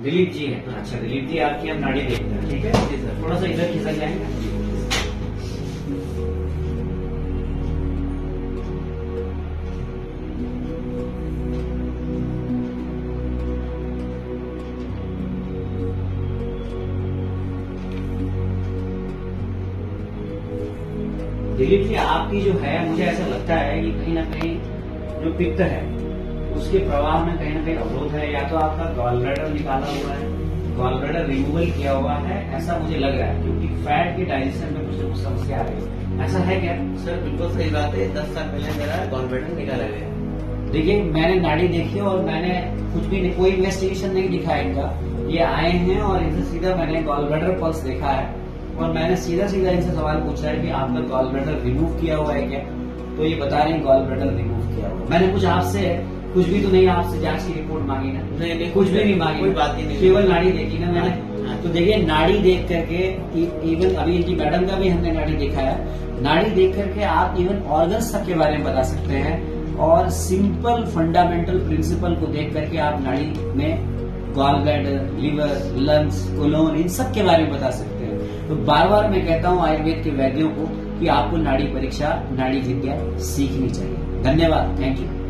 दिलीप जी है। अच्छा दिलीप जी, आपकी हम नाड़ी देखते हैं, ठीक है जी सर। थोड़ा सा इधर खिसक जाएंगे। दिलीप जी, आपकी जो है मुझे ऐसा लगता है कि कहीं ना कहीं जो पित्त है उसके प्रवाह में कहीं ना कहीं अवरोध है, या तो आपका गॉल ब्लैडर निकाला हुआ है, गॉल ब्लैडर रिमूवल किया हुआ है, ऐसा मुझे लग रहा है, क्योंकि फैट के डाइजेशन में कुछ न कुछ समस्या आ रही है। ऐसा है क्या? सर बिल्कुल सही बात है, 10 साल पहले मेरा गॉल ब्लैडर निकाला गया। देखिए, मैंने नाड़ी देखी और मैंने कुछ भी नहीं, कोई इन्वेस्टिगेशन नहीं दिखा इनका। ये आए हैं और इनसे सीधा मैंने गॉल ब्लैडर पल्स देखा है और मैंने सीधा सीधा इनसे सवाल पूछा है कि आपका गॉल ब्लैडर रिमूव किया हुआ है क्या? तो ये बता रहे हैं गॉल ब्लैडर रिमूव किया हुआ है। मैंने कुछ आपसे कुछ भी तो नहीं आपसे जांच की रिपोर्ट मांगी ना? नहीं, कुछ भी नहीं मांगी, कोई बात ही नहीं, केवल नाड़ी देखी ना मैंने। हाँ। तो देखिए, नाड़ी देख करके इवन अभी इनकी मैडम का भी हमने नाड़ी देखा है, नाड़ी देख करके आप इवन ऑर्गन्स तक के बारे में बता सकते हैं और सिंपल फंडामेंटल प्रिंसिपल को देख करके आप नाड़ी में gall bladder, liver, lungs, colon, इन सब के बारे में बता सकते हैं। तो बार बार मैं कहता हूं आयुर्वेद के वैद्यों को कि आपको नाड़ी परीक्षा, नाड़ी विद्या सीखनी चाहिए। धन्यवाद, थैंक यू।